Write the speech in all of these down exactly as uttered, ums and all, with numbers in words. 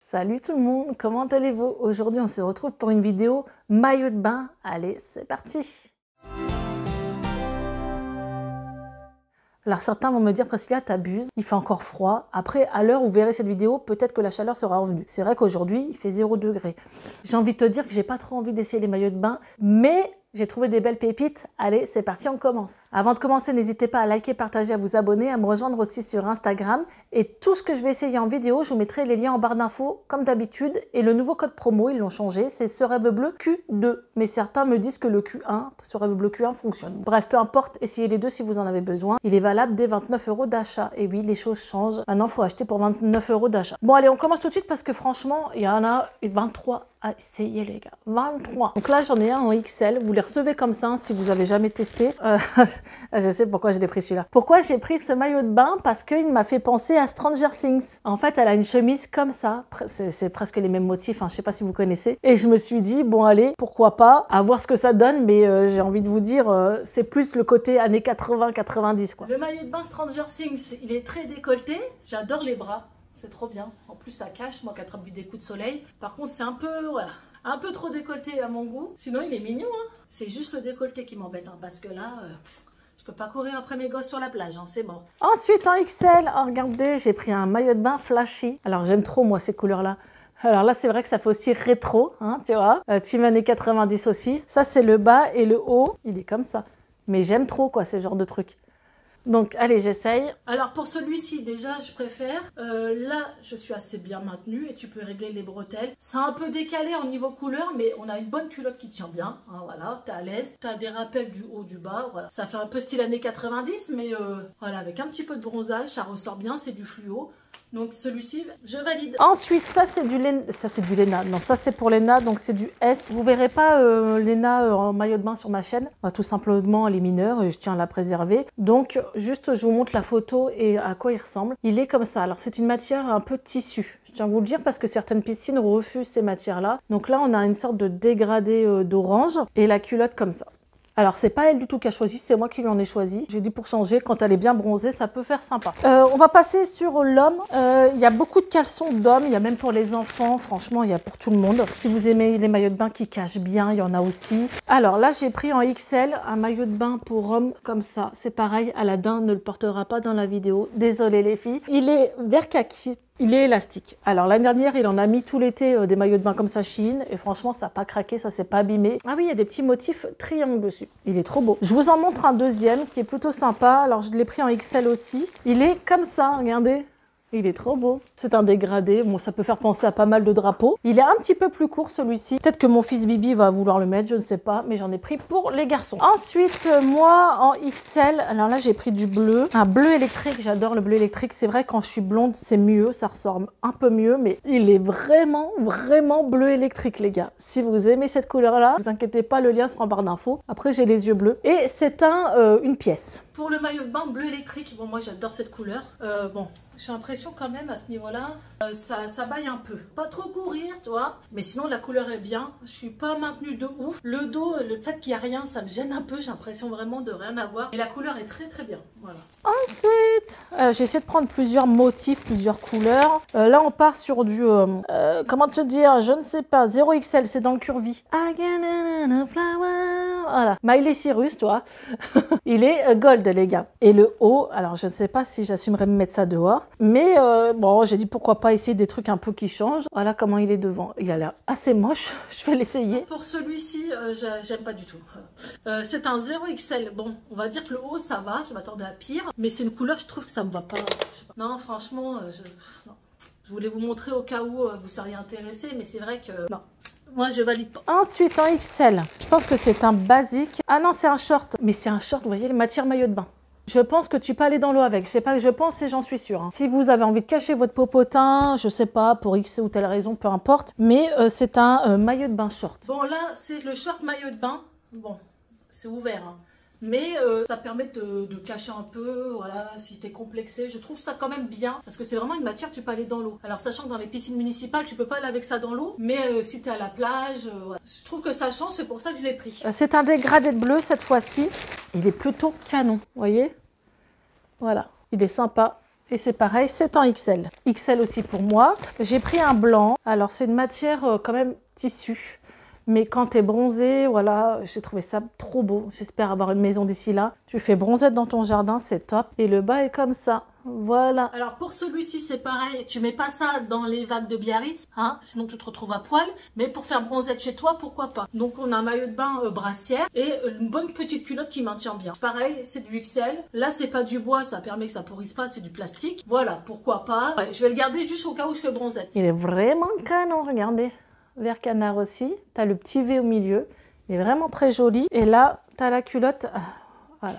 Salut tout le monde, comment allez-vous? Aujourd'hui on se retrouve pour une vidéo maillot de bain. Allez, c'est parti! Alors certains vont me dire, Priscilla, t'abuses, il fait encore froid. Après, à l'heure où vous verrez cette vidéo, peut-être que la chaleur sera revenue. C'est vrai qu'aujourd'hui, il fait zéro degré. J'ai envie de te dire que j'ai pas trop envie d'essayer les maillots de bain, mais j'ai trouvé des belles pépites. Allez, c'est parti, on commence. Avant de commencer, n'hésitez pas à liker, partager, à vous abonner, à me rejoindre aussi sur Instagram. Et tout ce que je vais essayer en vidéo, je vous mettrai les liens en barre d'infos, comme d'habitude. Et le nouveau code promo, ils l'ont changé, c'est ce rêve bleu Q deux. Mais certains me disent que le Q un, ce rêve bleu Q un fonctionne. Bref, peu importe, essayez les deux si vous en avez besoin. Il est valable dès vingt-neuf euros d'achat. Et oui, les choses changent. Maintenant, il faut acheter pour vingt-neuf euros d'achat. Bon, allez, on commence tout de suite parce que franchement, il y en a vingt-trois à essayer, les gars. vingt-trois. Donc là, j'en ai un en X L. Vous les recevez comme ça, hein, si vous avez jamais testé. Euh, je sais pourquoi je l'ai pris celui-là. Pourquoi j'ai pris ce maillot de bain? Parce qu'il m'a fait penser à Stranger Things. En fait, elle a une chemise comme ça. C'est presque les mêmes motifs, hein, je sais pas si vous connaissez. Et je me suis dit, bon allez, pourquoi pas, à voir ce que ça donne. Mais euh, j'ai envie de vous dire, euh, c'est plus le côté années quatre-vingts quatre-vingt-dix, quoi. Le maillot de bain Stranger Things, il est très décolleté. J'adore les bras. C'est trop bien. En plus, ça cache, moi qui attrape vite des coups de soleil. Par contre, c'est un peu, voilà, un peu trop décolleté à mon goût. Sinon, il est mignon, hein. C'est juste le décolleté qui m'embête, hein, parce que là, euh, je peux pas courir après mes gosses sur la plage, hein, c'est mort. Ensuite, en X L, oh, regardez, j'ai pris un maillot de bain flashy. Alors, j'aime trop, moi, ces couleurs-là. Alors là, c'est vrai que ça fait aussi rétro, hein, tu vois. Euh, team années quatre-vingt-dix aussi. Ça, c'est le bas et le haut, il est comme ça. Mais j'aime trop, quoi, ce genre de truc. Donc, allez, j'essaye. Alors, pour celui-ci, déjà, je préfère. Euh, là, je suis assez bien maintenue et tu peux régler les bretelles. C'est un peu décalé en niveau couleur, mais on a une bonne culotte qui tient bien. Hein, voilà, t'es à l'aise. T'as des rappels du haut, du bas. Voilà. Ça fait un peu style années quatre-vingt-dix, mais euh, voilà, avec un petit peu de bronzage, ça ressort bien, c'est du fluo. Donc celui-ci, je valide. Ensuite, ça c'est du Lena. Ça c'est du Lena. Non, ça c'est pour Lena, donc c'est du S. Vous verrez pas euh, Lena euh, en maillot de bain sur ma chaîne. Bah, tout simplement, elle est mineure et je tiens à la préserver. Donc, juste, je vous montre la photo et à quoi il ressemble. Il est comme ça. Alors, c'est une matière un peu tissu. Je tiens à vous le dire parce que certaines piscines refusent ces matières-là. Donc là, on a une sorte de dégradé euh, d'orange et la culotte comme ça. Alors, c'est pas elle du tout qui a choisi, c'est moi qui lui en ai choisi. J'ai dit pour changer, quand elle est bien bronzée, ça peut faire sympa. Euh, on va passer sur l'homme. Euh, il y a beaucoup de caleçons d'hommes, il y a même pour les enfants. Franchement, il y a pour tout le monde. Si vous aimez les maillots de bain qui cachent bien, il y en a aussi. Alors là, j'ai pris en X L un maillot de bain pour homme comme ça. C'est pareil, Aladdin ne le portera pas dans la vidéo. Désolée les filles. Il est vert kaki. Il est élastique. Alors l'année dernière, il en a mis tout l'été euh, des maillots de bain comme ça Shein et franchement, ça n'a pas craqué, ça s'est pas abîmé. Ah oui, il y a des petits motifs triangles dessus. Il est trop beau. Je vous en montre un deuxième qui est plutôt sympa. Alors je l'ai pris en X L aussi. Il est comme ça, regardez. Il est trop beau. C'est un dégradé. Bon, ça peut faire penser à pas mal de drapeaux. Il est un petit peu plus court celui-ci. Peut-être que mon fils Bibi va vouloir le mettre, je ne sais pas. Mais j'en ai pris pour les garçons. Ensuite, moi, en X L, alors là, j'ai pris du bleu. Un bleu électrique. J'adore le bleu électrique. C'est vrai, quand je suis blonde, c'est mieux. Ça ressort un peu mieux. Mais il est vraiment, vraiment bleu électrique, les gars. Si vous aimez cette couleur-là, ne vous inquiétez pas, le lien sera en barre d'infos. Après, j'ai les yeux bleus. Et c'est un, euh, une pièce. Pour le maillot de bain bleu électrique, bon, moi, j'adore cette couleur. Euh, bon... J'ai l'impression quand même à ce niveau-là, euh, ça, ça baille un peu. Pas trop courir, tu vois. Mais sinon, la couleur est bien. Je suis pas maintenue de ouf. Le dos, le fait qu'il n'y a rien, ça me gêne un peu. J'ai l'impression vraiment de rien avoir. Et la couleur est très très bien. Voilà. Ensuite, euh, j'ai essayé de prendre plusieurs motifs, plusieurs couleurs. Euh, là, on part sur du... Euh, euh, comment te dire? Je ne sais pas. zéro X L, c'est dans le curvy. Voilà. Miley Cyrus, toi. Il est euh, gold, les gars. Et le haut, alors je ne sais pas si j'assumerais de me mettre ça dehors. Mais euh, bon, j'ai dit pourquoi pas essayer des trucs un peu qui changent. Voilà comment il est devant. Il a l'air assez moche. Je vais l'essayer. Pour celui-ci, euh, j'aime pas du tout. Euh, c'est un zéro X L. Bon, on va dire que le haut, ça va. Je m'attendais à pire. Mais c'est une couleur, je trouve que ça me va pas. Non, franchement, euh, je... Non. Je voulais vous montrer au cas où euh, vous seriez intéressé. Mais c'est vrai que... Non. Moi, je valide pas. Ensuite, en X L, je pense que c'est un basique. Ah non, c'est un short. Mais c'est un short, vous voyez, les matières maillot de bain. Je pense que tu peux aller dans l'eau avec. Je sais pas que je pense et j'en suis sûre. Hein. Si vous avez envie de cacher votre popotin, je sais pas, pour X ou telle raison, peu importe. Mais euh, c'est un euh, maillot de bain short. Bon, là, c'est le short maillot de bain. Bon, c'est ouvert. Hein. Mais euh, ça permet de, de cacher un peu, voilà, si t'es complexé. Je trouve ça quand même bien, parce que c'est vraiment une matière, tu peux aller dans l'eau. Alors sachant que dans les piscines municipales, tu peux pas aller avec ça dans l'eau, mais euh, si t'es à la plage, euh, voilà. Je trouve que ça change, c'est pour ça que je l'ai pris. Euh, c'est un dégradé de bleu cette fois-ci. Il est plutôt canon, vous voyez? Voilà, il est sympa. Et c'est pareil, c'est en X L. X L aussi pour moi. J'ai pris un blanc. Alors, c'est une matière euh, quand même tissu. Mais quand tu es bronzé, voilà, j'ai trouvé ça trop beau. J'espère avoir une maison d'ici là. Tu fais bronzette dans ton jardin, c'est top. Et le bas est comme ça. Voilà. Alors pour celui-ci, c'est pareil. Tu mets pas ça dans les vagues de Biarritz, hein, sinon tu te retrouves à poil. Mais pour faire bronzette chez toi, pourquoi pas. Donc on a un maillot de bain euh, brassière et une bonne petite culotte qui maintient bien. Pareil, c'est du X L. Là, c'est pas du bois, ça permet que ça pourrisse pas, c'est du plastique. Voilà, pourquoi pas. Ouais, je vais le garder juste au cas où je fais bronzette. Il est vraiment canon, regardez. Vert canard aussi, tu as le petit V au milieu, il est vraiment très joli. Et là, tu as la culotte, voilà,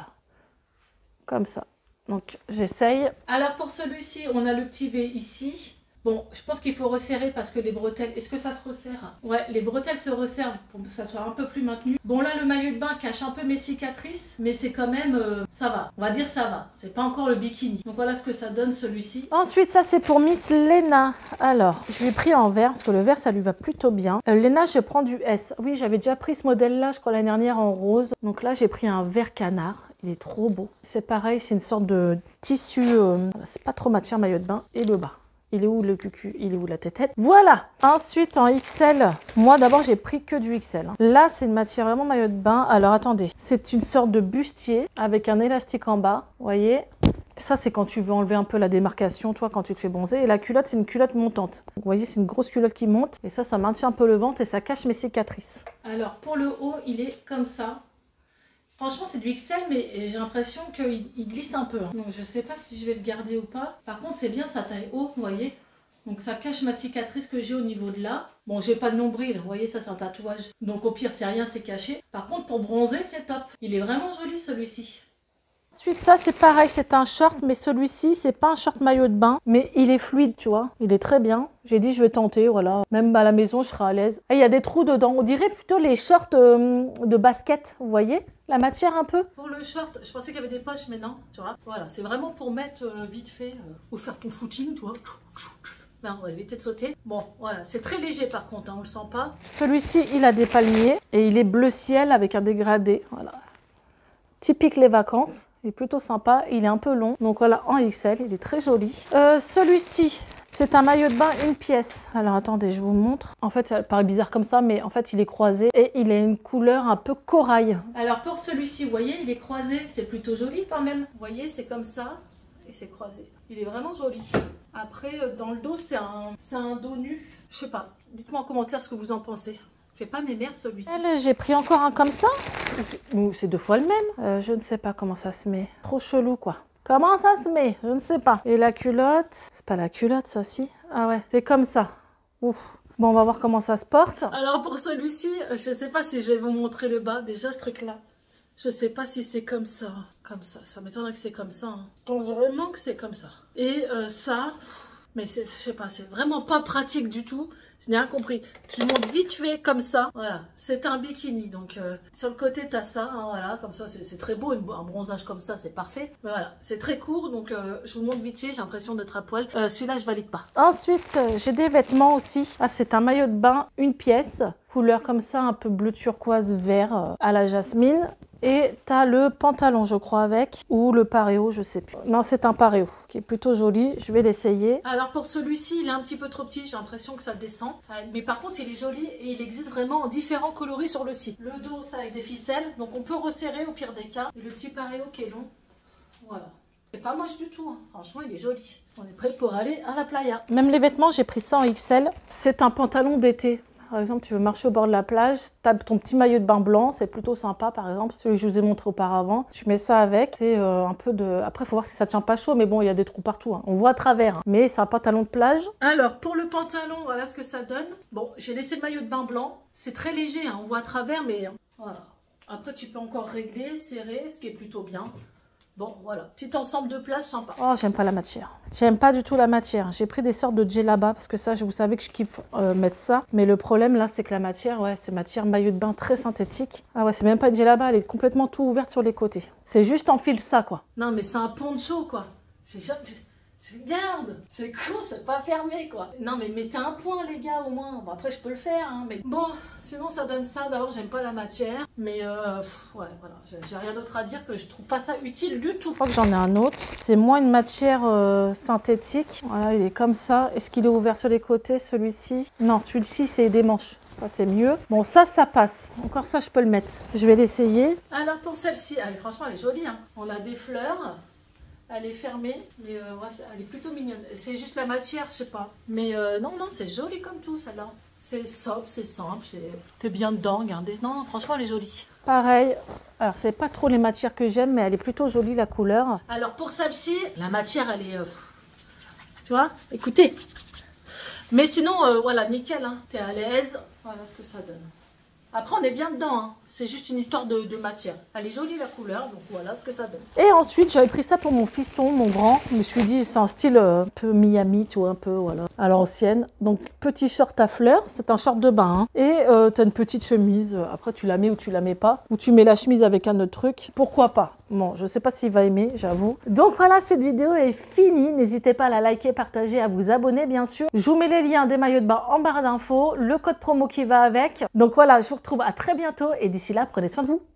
comme ça. Donc, j'essaye. Alors, pour celui-ci, on a le petit V ici. Bon, je pense qu'il faut resserrer parce que les bretelles... Est-ce que ça se resserre? Ouais, les bretelles se resserrent pour que ça soit un peu plus maintenu. Bon, là, le maillot de bain cache un peu mes cicatrices, mais c'est quand même... Euh, ça va. On va dire ça va. C'est pas encore le bikini. Donc, voilà ce que ça donne, celui-ci. Ensuite, ça, c'est pour Miss Léna. Alors, je lui ai pris en vert parce que le vert, ça lui va plutôt bien. Euh, Léna, je prends du S. Oui, j'avais déjà pris ce modèle-là, je crois, l'année dernière en rose. Donc là, j'ai pris un vert canard. Il est trop beau. C'est pareil, c'est une sorte de tissu... Euh, c'est pas trop matière maillot de bain. Et le bas. Il est où le cucu? Il est où la tétette? Voilà. Ensuite, en X L, moi d'abord, j'ai pris que du X L. Là, c'est une matière vraiment maillot de bain. Alors, attendez. C'est une sorte de bustier avec un élastique en bas. Vous voyez? Ça, c'est quand tu veux enlever un peu la démarcation, toi, quand tu te fais bronzer. Et la culotte, c'est une culotte montante. Vous voyez, c'est une grosse culotte qui monte. Et ça, ça maintient un peu le ventre et ça cache mes cicatrices. Alors, pour le haut, il est comme ça. Franchement, c'est du X L, mais j'ai l'impression qu'il il glisse un peu. Donc, je sais pas si je vais le garder ou pas. Par contre, c'est bien sa taille haut, vous voyez. Donc, ça cache ma cicatrice que j'ai au niveau de là. Bon, j'ai pas de nombril, vous voyez, ça, c'est un tatouage. Donc, au pire, c'est rien, c'est caché. Par contre, pour bronzer, c'est top. Il est vraiment joli, celui-ci. Ensuite, ça, c'est pareil, c'est un short, mais celui-ci, c'est pas un short maillot de bain, mais il est fluide, tu vois. Il est très bien. J'ai dit, je vais tenter, voilà. Même à la maison, je serai à l'aise. Et il y a des trous dedans. On dirait plutôt les shorts euh, de basket, vous voyez? La matière un peu. Pour le short, je pensais qu'il y avait des poches, mais non, tu vois. Voilà, c'est vraiment pour mettre euh, vite fait, euh, ou faire ton footing, tu vois. Non, on va éviter de sauter. Bon, voilà, c'est très léger par contre, hein, on le sent pas. Celui-ci, il a des palmiers et il est bleu ciel avec un dégradé, voilà. Typique les vacances, il est plutôt sympa, il est un peu long. Donc voilà, en X L, il est très joli. Euh, Celui-ci, c'est un maillot de bain, une pièce. Alors attendez, je vous montre. En fait, ça paraît bizarre comme ça, mais en fait, il est croisé et il a une couleur un peu corail. Alors pour celui-ci, vous voyez, il est croisé, c'est plutôt joli quand même. Vous voyez, c'est comme ça et c'est croisé. Il est vraiment joli. Après, dans le dos, c'est un, c'est un dos nu. Je sais pas, dites-moi en commentaire ce que vous en pensez. Je fais pas mes mères celui-ci. J'ai pris encore un comme ça. C'est deux fois le même. Euh, je ne sais pas comment ça se met. Trop chelou quoi. Comment ça se met? Je ne sais pas. Et la culotte, c'est pas la culotte ça si? Ah ouais, c'est comme ça. Ouf. Bon, on va voir comment ça se porte. Alors pour celui-ci, je sais pas si je vais vous montrer le bas. Déjà ce truc là. Je sais pas si c'est comme ça. Comme ça. Ça m'étonnerait que c'est comme ça. Hein. Je pense vraiment que c'est comme ça. Et euh, ça, mais je sais pas, c'est vraiment pas pratique du tout. Je n'ai rien compris. Qui monte vite fait comme ça. Voilà, c'est un bikini. Donc euh, sur le côté, tu as ça. Hein, voilà, comme ça, c'est très beau. Un bronzage comme ça, c'est parfait. Mais voilà, c'est très court. Donc euh, je vous montre vite fait. J'ai l'impression d'être à poil. Euh, Celui-là, je valide pas. Ensuite, j'ai des vêtements aussi. Ah, c'est un maillot de bain, une pièce. Couleur comme ça, un peu bleu turquoise vert euh, à la jasmine. Et tu as le pantalon, je crois, avec, ou le paréo, je sais plus. Non, c'est un paréo qui est plutôt joli. Je vais l'essayer. Alors pour celui-ci, il est un petit peu trop petit. J'ai l'impression que ça descend. Mais par contre, il est joli et il existe vraiment en différents coloris sur le site. Le dos, ça avec des ficelles. Donc on peut resserrer au pire des cas. Et le petit paréo qui est long. Voilà. C'est pas moche du tout. Hein. Franchement, il est joli. On est prêt pour aller à la playa. Même les vêtements, j'ai pris ça en X L. C'est un pantalon d'été. Par exemple, tu veux marcher au bord de la plage, tu as ton petit maillot de bain blanc, c'est plutôt sympa par exemple, celui que je vous ai montré auparavant. Tu mets ça avec, c'est euh, un peu de... Après, il faut voir si ça tient pas chaud, mais bon, il y a des trous partout. Hein. On voit à travers, hein. Mais c'est un pantalon de plage. Alors, pour le pantalon, voilà ce que ça donne. Bon, j'ai laissé le maillot de bain blanc. C'est très léger, hein. On voit à travers, mais voilà. Après, tu peux encore régler, serrer, ce qui est plutôt bien. Bon, voilà, petit ensemble de place sympa. Oh, j'aime pas la matière. J'aime pas du tout la matière. J'ai pris des sortes de djellaba parce que ça, vous savez que je kiffe euh, mettre ça. Mais le problème là, c'est que la matière, ouais, c'est matière maillot de bain très synthétique. Ah ouais, c'est même pas une djellaba, elle est complètement tout ouverte sur les côtés. C'est juste en fil ça, quoi. Non, mais c'est un poncho, quoi. J'ai Regarde, c'est con, c'est pas fermé quoi. Non mais mettez un point les gars au moins. Bon après je peux le faire hein, mais bon, sinon ça donne ça. D'abord j'aime pas la matière, mais euh, pff, ouais voilà, j'ai rien d'autre à dire que je trouve pas ça utile du tout. Je crois que j'en ai un autre. C'est moins une matière euh, synthétique. Voilà, il est comme ça. Est-ce qu'il est ouvert sur les côtés celui-ci? Non, celui-ci c'est des manches. Ça c'est mieux. Bon ça, ça passe. Encore ça je peux le mettre. Je vais l'essayer. Alors pour celle-ci, elle, franchement elle est jolie hein. On a des fleurs. Elle est fermée, mais euh, ouais, elle est plutôt mignonne. C'est juste la matière, je sais pas. Mais euh, non, non, c'est joli comme tout, celle-là. C'est sobre, c'est simple, t'es bien dedans, regardez. Non, franchement, elle est jolie. Pareil, alors c'est pas trop les matières que j'aime, mais elle est plutôt jolie, la couleur. Alors pour celle-ci, la matière, elle est... Euh, tu vois, écoutez. Mais sinon, euh, voilà, nickel, hein, t'es à l'aise. Voilà ce que ça donne. Après, on est bien dedans, hein. C'est juste une histoire de, de matière. Elle est jolie la couleur, donc voilà ce que ça donne. Et ensuite, j'avais pris ça pour mon fiston, mon grand. Je me suis dit, c'est un style euh, un peu Miami, tu vois, un peu, voilà, à l'ancienne. Donc, petit short à fleurs, c'est un short de bain. Hein. Et euh, tu as une petite chemise. Après, tu la mets ou tu la mets pas. Ou tu mets la chemise avec un autre truc. Pourquoi pas? Bon, je sais pas s'il va aimer, j'avoue. Donc voilà, cette vidéo est finie. N'hésitez pas à la liker, partager, à vous abonner, bien sûr. Je vous mets les liens des maillots de bain en barre d'infos, le code promo qui va avec. Donc voilà, je vous retrouve à très bientôt et d'ici là, prenez soin de vous.